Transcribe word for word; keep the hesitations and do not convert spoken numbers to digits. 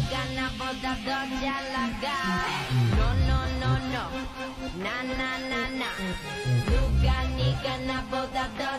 나보다 더 잘 나가 No no no no 나 나 나 나 누가 네가 나보다 더